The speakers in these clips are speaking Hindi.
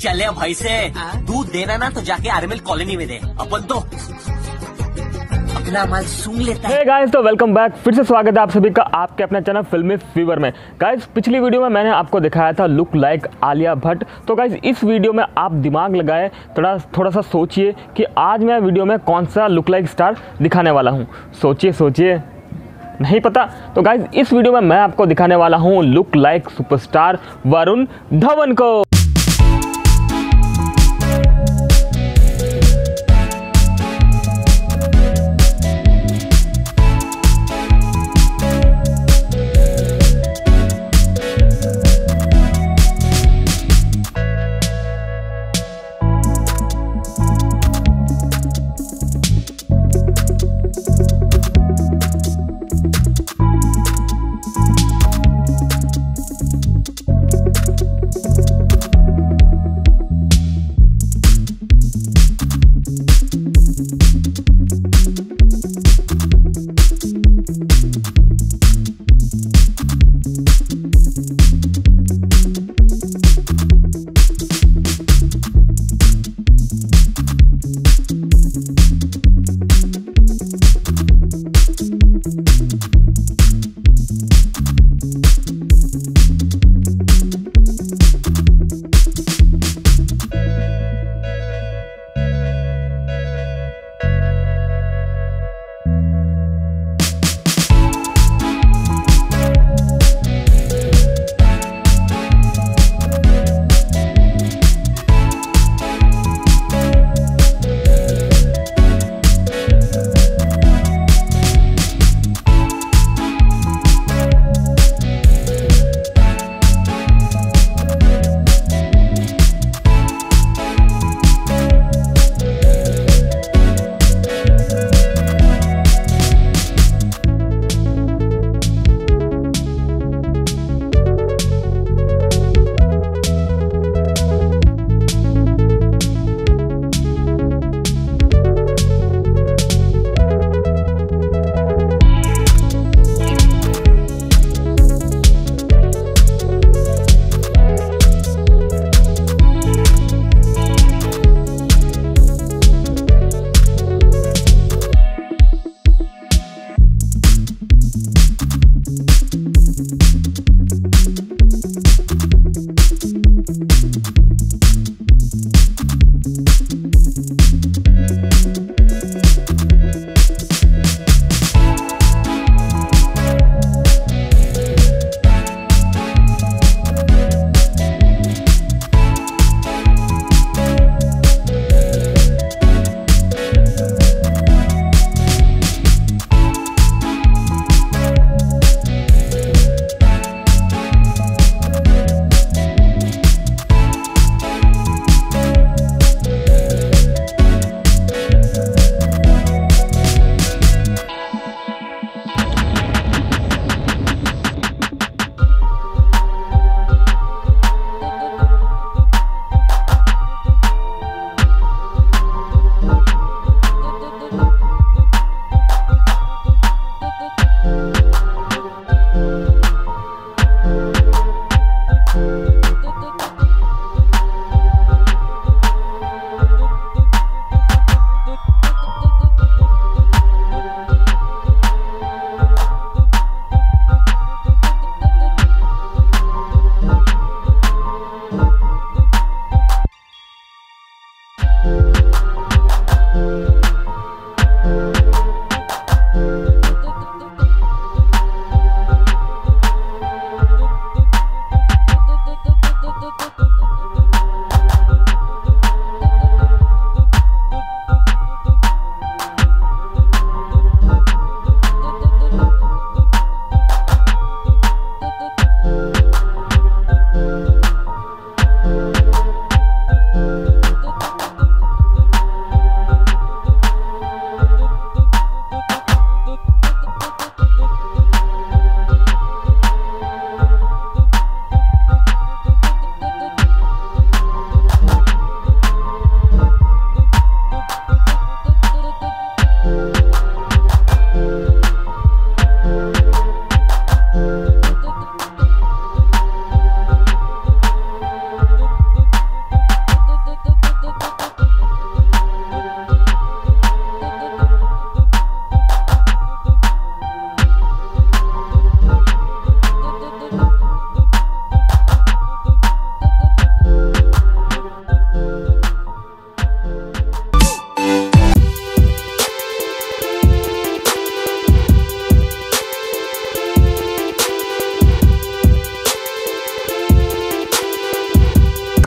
चले भाई से दूध देना ना तो जाके आरएमएल कॉलोनी में दे, अपन तो अपना माल सूंघ लेता है। हे गाइस, तो वेलकम बैक, फिर से स्वागत है आप सभी का आपके अपने चैनल फिल्मी फीवर में। गाइस, पिछली वीडियो में मैंने आपको दिखाया था लुक लाइक आलिया भट्ट। तो गाइस, इस वीडियो में आप दिमाग लगाए थोड़ा सा सोचिए कि आज मैं वीडियो में कौन सा लुक लाइक स्टार दिखाने वाला हूँ। सोचिए नहीं पता? तो गाइस, इस वीडियो में मैं आपको दिखाने वाला हूँ look like superstar Varun Dhawan को।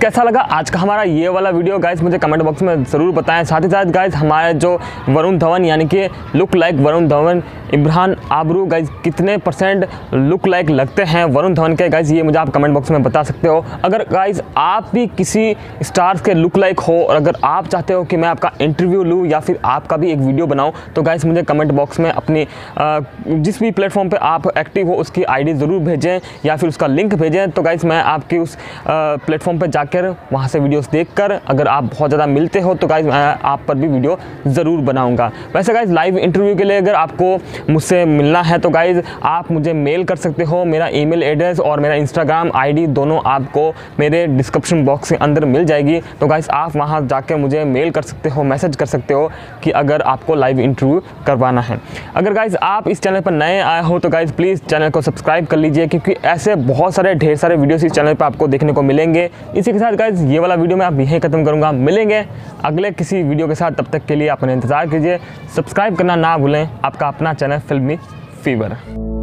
कैसा लगा आज का हमारा ये वाला वीडियो गाइस मुझे कमेंट बॉक्स में ज़रूर बताएं। साथ ही साथ गाइस हमारे जो वरुण धवन यानी कि look like Varun Dhawan abraham.abruu guys कितने परसेंट लुक लाइक लगते हैं वरुण धवन के गाइस, ये मुझे आप कमेंट बॉक्स में बता सकते हो। अगर गाइस आप भी किसी स्टार्स के लुक लाइक हो और अगर आप चाहते हो कि मैं आपका इंटरव्यू लूँ या फिर आपका भी एक वीडियो बनाऊँ, तो गाइस मुझे कमेंट बॉक्स में अपनी जिस भी प्लेटफॉर्म पे आप एक्टिव हो उसकी आईडी ज़रूर भेजें या फिर उसका लिंक भेजें। तो गाइस मैं आपकी उस प्लेटफॉर्म पे जाकर वहाँ से वीडियोस देखकर अगर आप बहुत ज़्यादा मिलते हो तो गाइस मैं आप पर भी वीडियो ज़रूर बनाऊँगा। वैसे गाइस लाइव इंटरव्यू के लिए अगर आपको मुझसे मिलना है तो गाइस आप मुझे मेल कर सकते हो। मेरा ईमेल एड्रेस और मेरा इंस्टाग्राम आईडी दोनों आपको मेरे डिस्क्रिप्शन बॉक्स के अंदर मिल जाएगी। तो गाइस आप वहाँ जाकर मुझे मेल कर सकते हो, मैसेज कर सकते हो कि अगर आपको लाइव इंटरव्यू करवाना है। अगर गाइस आप इस चैनल पर नए आए हो तो गाइस प्लीज़ चैनल को सब्सक्राइब कर लीजिए, क्योंकि ऐसे बहुत सारे ढेर सारे वीडियोस इस चैनल पर आपको देखने को मिलेंगे। इसी के साथ गाइस ये वाला वीडियो मैं आप यहीं खत्म करूँगा। मिलेंगे अगले किसी वीडियो के साथ, तब तक के लिए अपने इंतज़ार कीजिए। सब्सक्राइब करना ना भूलें। आपका अपना चैनल फिल्मी फीवर।